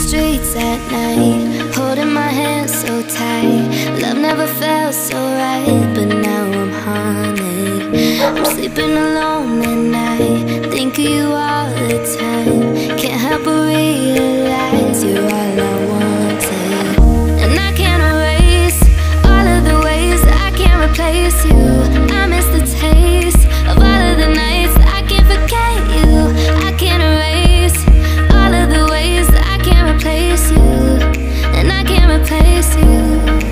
streets at night, holding my hand so tight. Love never felt so right, but now I'm haunted. I'm sleeping alone at night, think of you all the time. Can't help but realize you're all I wanted. And I can't erase all of the ways that I can't replace you. I miss the taste of all of the nights I can't forget you. I can't erase all of the ways that I can't replace you, and I can't replace you.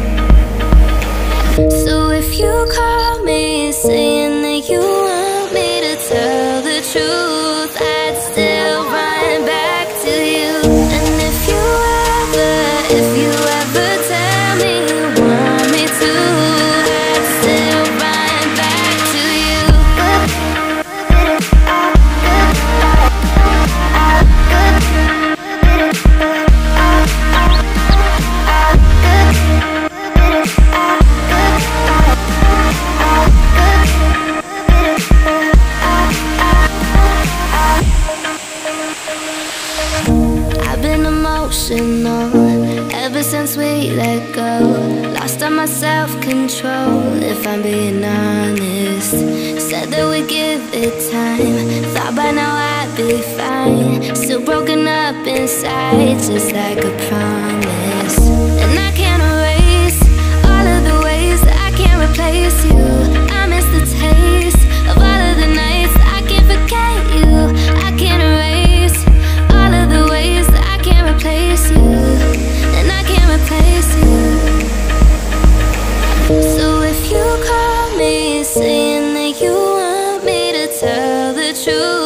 So if you call me saying that you want me to tell the truth, I'd still run back to you. And if you ever tell me you want me to, I'd still run back to you. I've been emotional ever since we let go. Lost all my self-control, if I'm being honest. Said that we'd give it time, thought by now I'd be fine. Still broken up inside, just like a promise. And I can't erase all of the ways that I can't replace you. I miss the taste of all of the nights I can't forget you. I can't erase all of the ways that I can't replace you, and I can't replace you. So if you call me saying that you want me to tell the truth,